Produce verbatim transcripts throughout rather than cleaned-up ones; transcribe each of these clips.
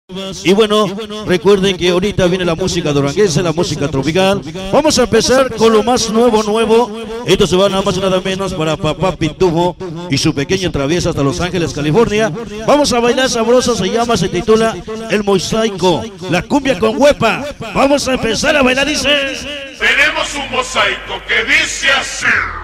Y bueno, recuerden que ahorita viene la música duranguense, la música tropical. Vamos a empezar con lo más nuevo, nuevo. Esto se va nada más y nada menos para Papá Pitufo y su pequeña traviesa hasta Los Ángeles, California. Vamos a bailar sabroso, se llama, se titula El Mosaico, la cumbia con huepa. Vamos a empezar a bailar, dice. Tenemos un mosaico que dice así.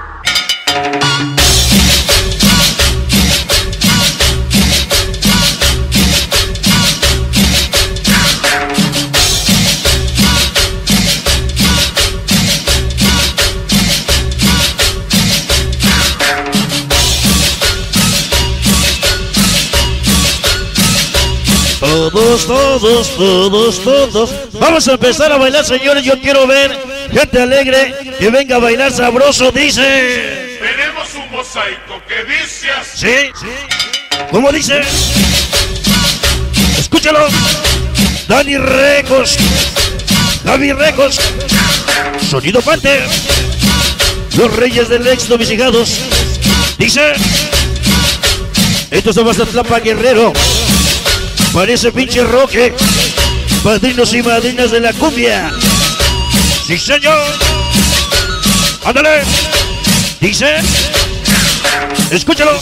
Todos, todos, todos, todos. Vamos a empezar a bailar, señores. Yo quiero ver gente alegre que venga a bailar sabroso, dice. Tenemos un mosaico que dice así. ¿Sí? ¿Cómo dice? Escúchalo. Dani Recos. Javi Recos. Sonido Panther. Los Reyes del Éxito, mis hijados. Dice. Estos son Mazatlapa Guerrero. Parece pinche Roque, padrinos y madrinas de la cumbia. Sí, señor. Ándale. Dice. Escúchalo.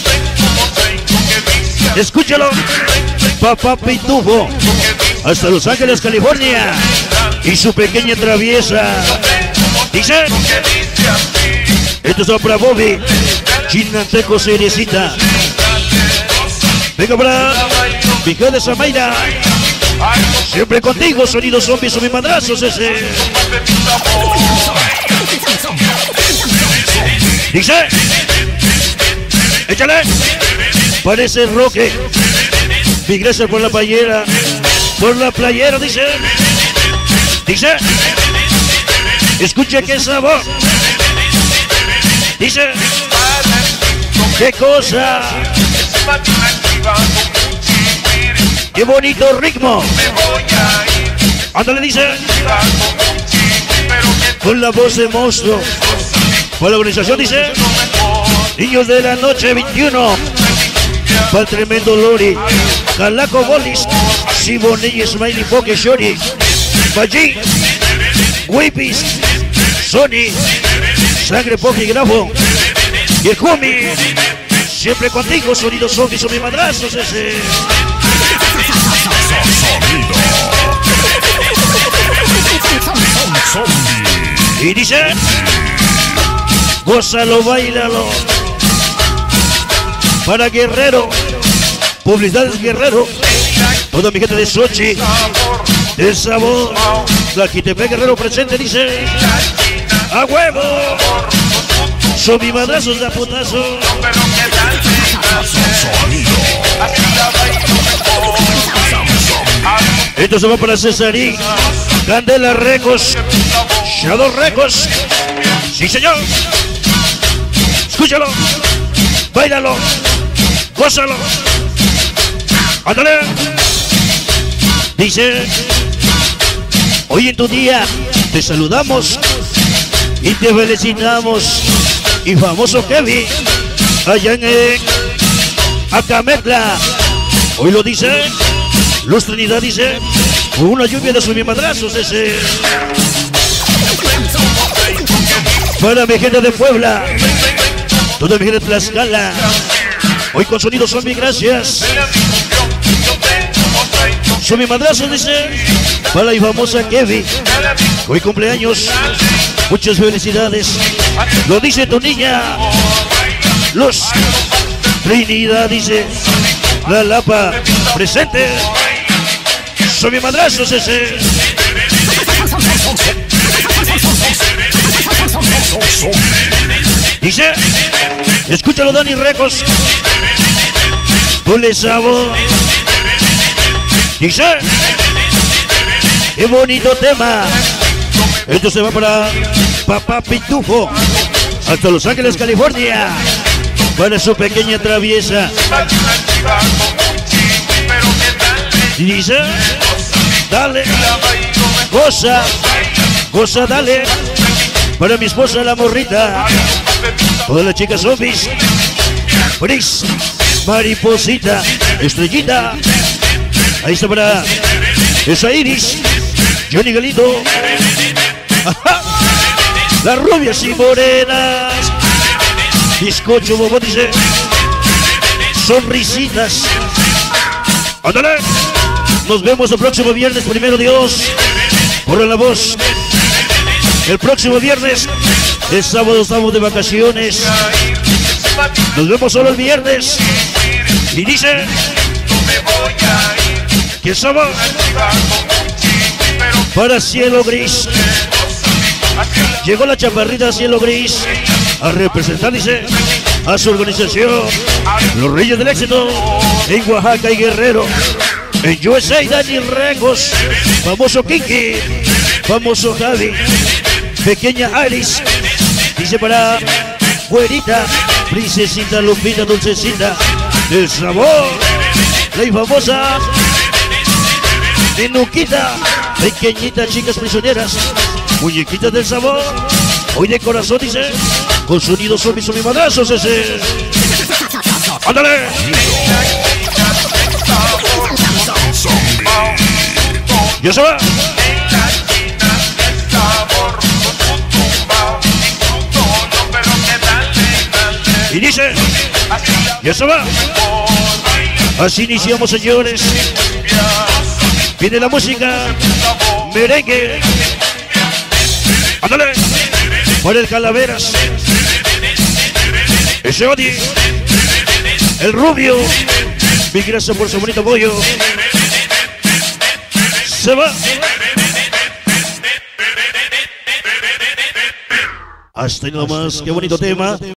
Escúchalo. Papá Pitufo hasta Los Ángeles, California y su pequeña traviesa. Dice. Esto es para Bobby Chinanteco Cerecita. Venga para Miguel de Zamaira. Siempre contigo, sonido zombies, son mis madrazos ese. Dice. Échale. Parece Roque. Migresa por la playera. Por la playera, dice. Dice. Escuche qué sabor. Dice. Qué cosa. Qué bonito ritmo. Ándale, dice. Con la voz de monstruo. Con la organización, dice. Niños de la noche veintiuno. Para el tremendo Lori. Calaco Bolis. Siboney, Smiley, Poke, Shori. Bají. Whipis. Sony. Sangre, Poke, Grafo. Y el Homie. Siempre contigo, sonido zombies, son mis madrazos ese. Y dice. Gózalo, bailalo. Para Guerrero. Publicidades Guerrero. Toda mi gente de Sochi. De sabor. La Quitepec Guerrero presente, dice. A huevo. Son mis madrazos de putazo. Esto se va para Cesarín. Candela Recos. Shadow Recos. Sí, señor. Escúchalo. Báilalo. Gózalo. Ándale. Dice. Hoy en tu día te saludamos y te felicitamos. Y famoso Kevin, allá en el Acametla. Hoy lo dice Luz Trinidad, dice. Una lluvia de sus madrazos ese. Para mi gente de Puebla. Toda mi gente de Tlaxcala. Hoy con sonido zombie, gracias. Son mis madrazos, dice. Para la famosa Kevin. Hoy cumpleaños. Muchas felicidades. Lo dice tu niña. Los Trinidad, dice. La Lapa presente. Son mis madrazos ese. Dice. Escúchalo, Dani Recos. Ponle sabor. Dice. Qué bonito tema. Esto se va para Papá Pitufo hasta Los Ángeles, California. Para su pequeña traviesa. Dice. Dale. Goza. Goza, dale. Para mi esposa la morrita. Todas las chicas zombies. Pris. Mariposita. Estrellita. Ahí está para esa Iris, Johnny Galito. Ajá. Las rubias y morenas. Bizcocho Bobo dice. Sonrisitas. Ándale. Nos vemos el próximo viernes, primero Dios. Corre la voz. El próximo viernes. El sábado estamos de vacaciones. Nos vemos solo el viernes. Y dice que somos para Cielo Gris. Llegó la chaparrita Cielo Gris a representar, dice, a su organización, Los Reyes del Éxito, en Oaxaca y Guerrero. En U S A, Daniel Rangos, famoso Kiki, famoso Javi, pequeña Alice, dice para Güerita, princesita Lupita, dulcecita, el sabor, la famosa Nenuquita, pequeñita, chicas prisioneras, muñequitas del sabor, hoy de corazón, dice, con sonido zombie, zombie madrazos ese. ¡Ándale! ¡Ya se va! Y dice, ya se va. Así iniciamos, señores. Viene la música, merengue. Ándale, por el Calaveras. Ese Odi, el Rubio. Mil gracias por su bonito apoyo. Se va. Hasta ahí nomás, qué bonito tema.